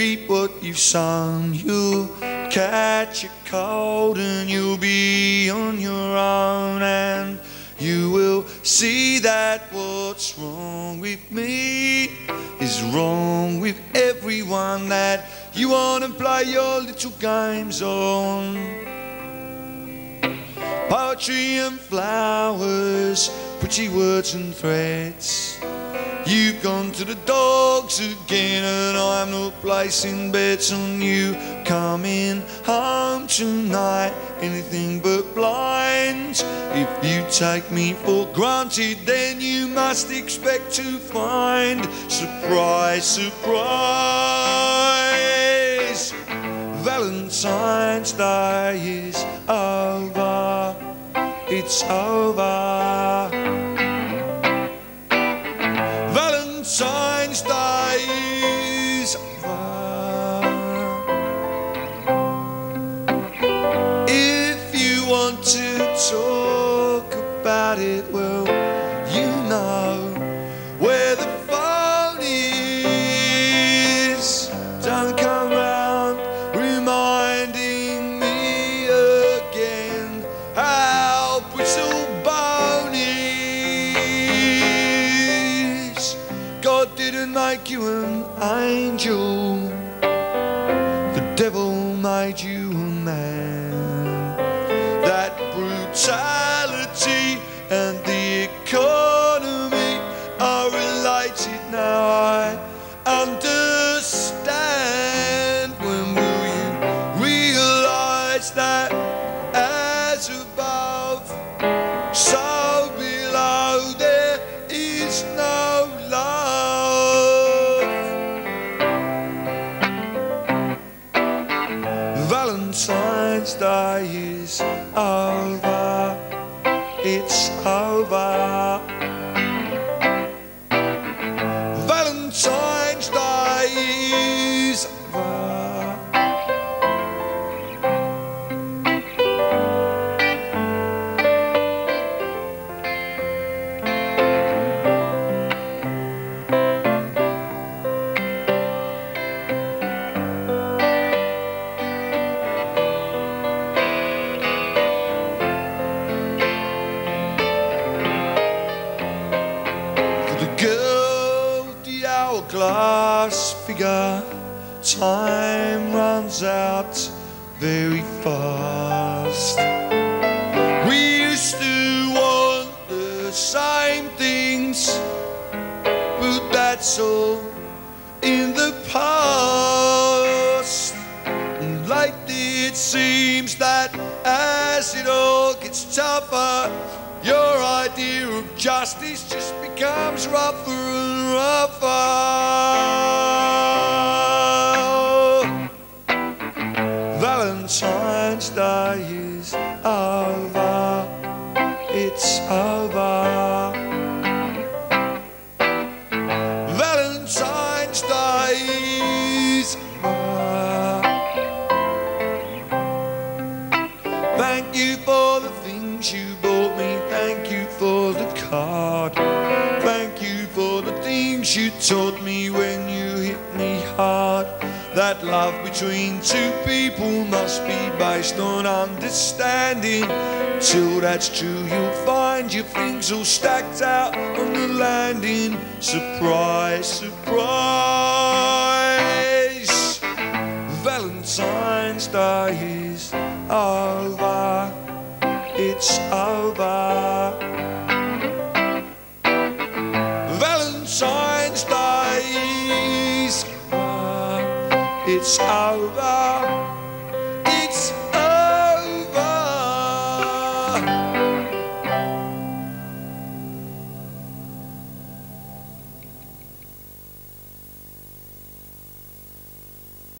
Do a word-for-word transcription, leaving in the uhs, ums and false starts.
reap what you've sown. You'll catch a cold and you'll be on your own, and you will see that what's wrong with me is wrong with everyone that you want to play your little games on. Poetry and flowers, pretty words and threads. You've gone to the dogs again, and I'm not placing bets on you coming home tonight. Anything but blind. If you take me for granted, then you must expect to find surprise, surprise. Valentine's Day is over. It's over. Valentine's Day is over. If you want to talk about it, well, you know where the phone is. Don't come round reminding me again how brittle bone is. God didn't make you an angel, the devil made you a man. That brutality and the economy are related now, I understand. When will you realise that as above, so below, there is no love? Valentine's Day is over. It's over. Valentine's Day is over. Girl with the hourglass figure, time runs out very fast. We used to want the same things, but that's all in the past. And lately it seems that as it all gets tougher, your idea of justice just becomes rougher and rougher. Valentine's Day is over. It's over. Valentine's Day is over. Thank you for the things you bought me. Thank you for the card. Thank you for the things you taught me when you hit me hard. That love between two people must be based on understanding. Till that's true, you'll find your things all stacked out on the landing. Surprise, surprise. Valentine's Day is over. It's over. Valentine's Day is over. It's over.